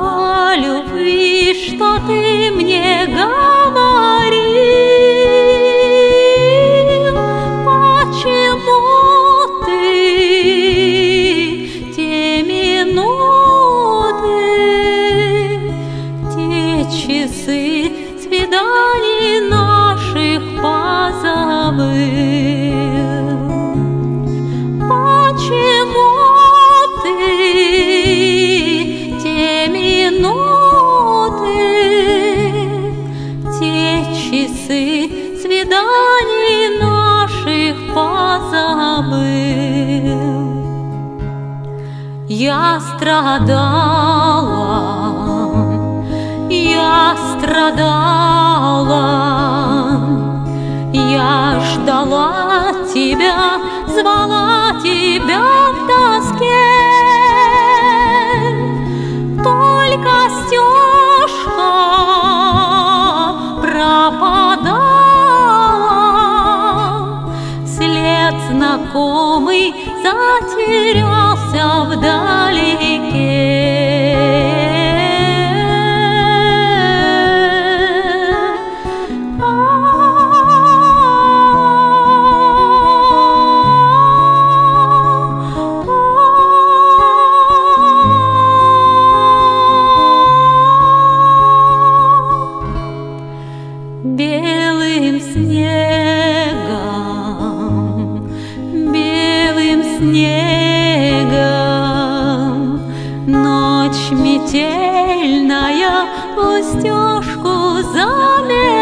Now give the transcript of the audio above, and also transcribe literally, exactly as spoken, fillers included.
о любви, что ты мне говорил. Почему ты те минуты, те часы свиданий наших позабыл? Почему ты те минуты, те часы свиданий наших позабыл? Я страдала, я страдала, я ждала тебя, звала тебя в тоске. Только Стежка пропадала, след знакомый затерялся вдалеке. Белым снегом, белым снегом ночь метельная у Стежку замела.